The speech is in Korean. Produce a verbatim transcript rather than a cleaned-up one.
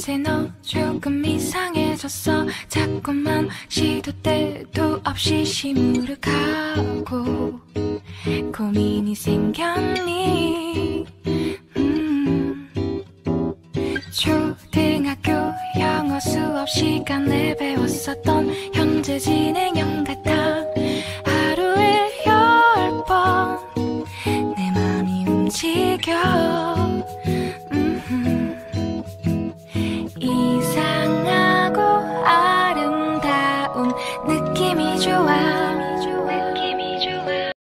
이제 너 조금 이상해졌어. 자꾸만 시도 때도 없이 시무룩하고 고민이 생겼니. 음. 초등학교 영어 수업 시간에 배웠었던 현재 진행형 같아. 하루에 열 번 내 맘이 움직여.